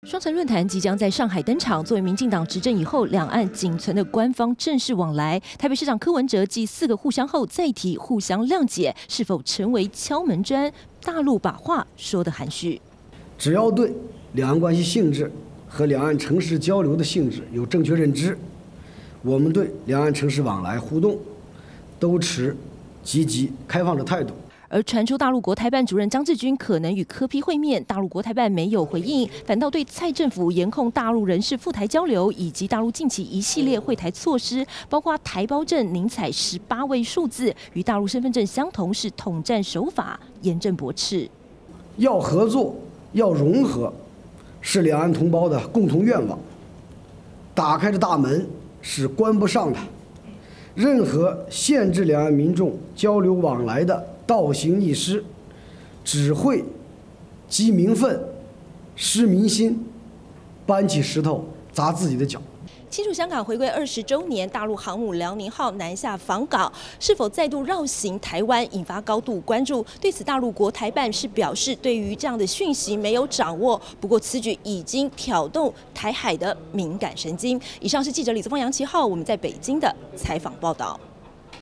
双城论坛即将在上海登场，作为民进党执政以后两岸仅存的官方正式往来。台北市长柯文哲继4个互相后再提互相谅解，是否成为敲门砖？大陆把话说得含蓄， 只要对两岸关系性质和两岸城市交流的性质有正确认知，我们对两岸城市往来互动都持积极开放的态度。 而传出大陆国台办主任张志军可能与柯 P 会面，大陆国台办没有回应，反倒对蔡政府严控大陆人士赴台交流，以及大陆近期一系列会台措施，包括台胞证宁采18位数字，与大陆身份证相同是统战手法，严正驳斥。 要合作，要融合，是两岸同胞的共同愿望。打开的大门是关不上的，任何限制两岸民众交流往来的倒行逆施，只会积民愤、失民心，搬起石头砸自己的脚。 庆祝香港回归20周年，大陆航母辽宁号南下访港，是否再度绕行台湾，引发高度关注。对此，大陆国台办是表示，对于这样的讯息没有掌握。不过，此举已经挑动台海的敏感神经。以上是记者李泽峰、杨奇浩我们在北京的采访报道。